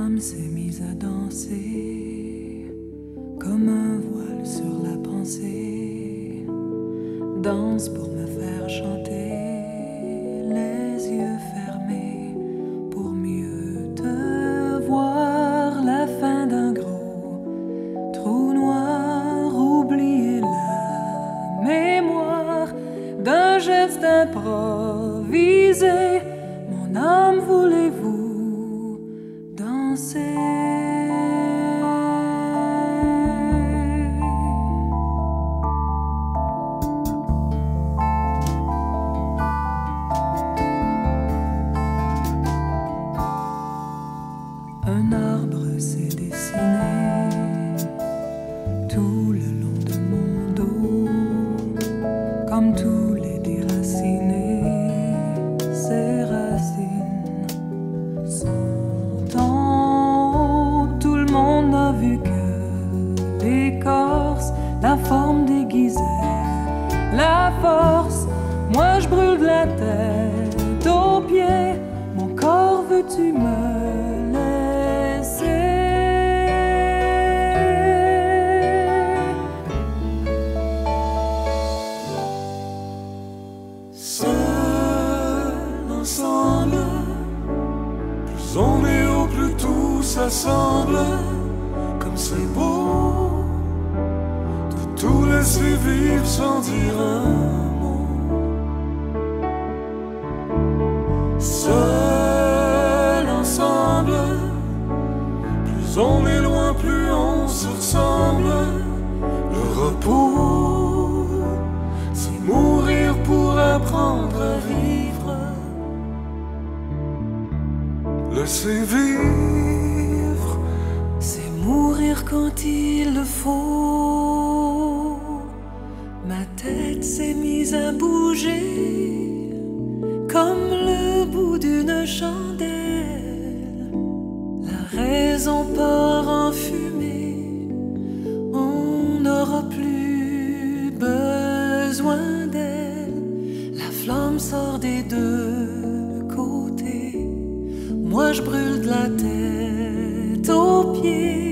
s'est mise à danser comme un voile sur la pensée. Danse pour me faire chanter, les yeux fermés pour mieux te voir. La fin d'un gros trou noir, oublier la mémoire d'un geste improvisé. Mon âme, voulez-vous danser? Un arbre s'est dessiné tout le long de mon dos, comme tous les déracinés. Ses racines sont en haut. Tout le monde n'a vu que l'écorce, la forme déguisée, la force. Moi je brûle de la tête aux pieds. Mon corps, veux-tu me laisser? Seul ensemble, plus on est haut, plus tout s'assemble. Comme c'est beau de tout laisser vivre sans dire un mot. Seul ensemble, plus on est loin, plus on se ressemble. Le repos, c'est mourir pour apprendre à vivre. Laisser vivre, C'est mourir quand il le faut. Ma tête s'est mise à bouger comme le bout d'une chandelle. La raison part en fumée, on n'aura plus besoin d'elle. La flamme sort des deux côtés. Moi je brûle de la tête aux pieds.